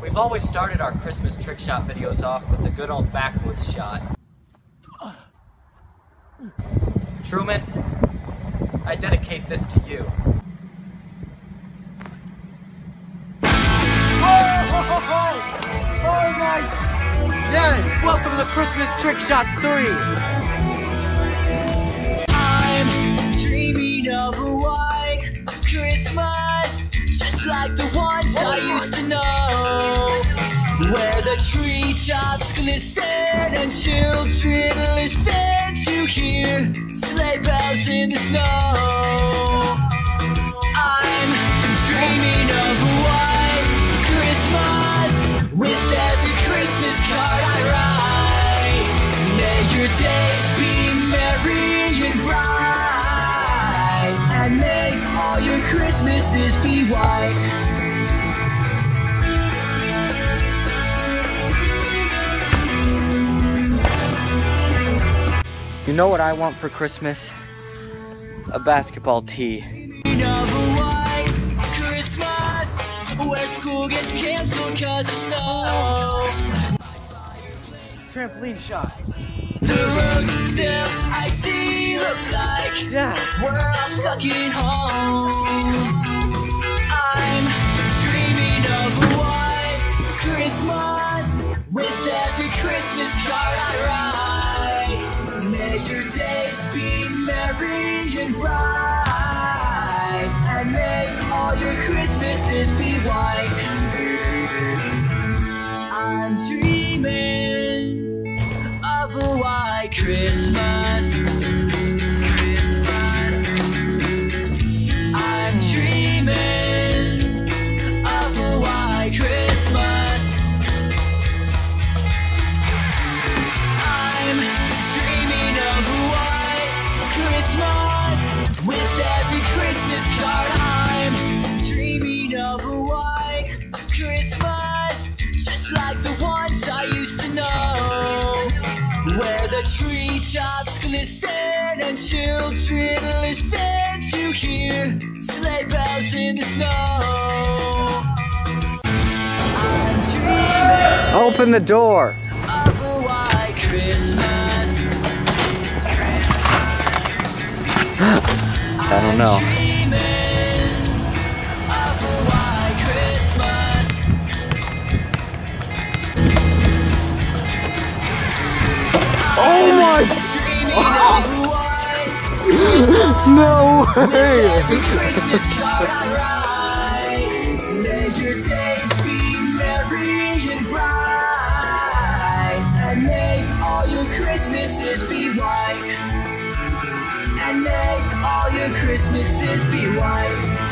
We've always started our Christmas trick shot videos off with a good old backwoods shot. Truman, I dedicate this to you. Oh my! Yes! Welcome to Christmas Trick Shots 3! I'm dreaming of a white Christmas, just like the ones I used to know, where the treetops glisten and children listen to hear sleigh bells in the snow. I'm dreaming of a white Christmas, with every Christmas card I write. May your days be merry and bright, and may all your Christmases be white. You know what I want for Christmas? A basketball tee. Of a white Christmas, where school gets canceled cause of snow. Trampoline shot. The road still icy, looks like we're all stuck at home. I'm dreaming of a white Christmas, with every Christmas card I write. May your days be merry and bright, and may all your Christmases be white. I'm dreaming of a white Christmas. I'm dreaming of a white Christmas. I'm dreaming of a white Christmas, with every Christmas card. I'm dreaming of a white Christmas, just like the ones I used to know, where the treetops glisten and children listen to hear sleigh bells in the snow. I'm dreaming Open the door! of a white Christmas. I don't know. Dreaming of a white Christmas. Oh my! Dreaming of a white Christmas. No way! Every Christmas card I write. May your days be merry and bright, and may all your Christmases be white, and may all your Christmases be white.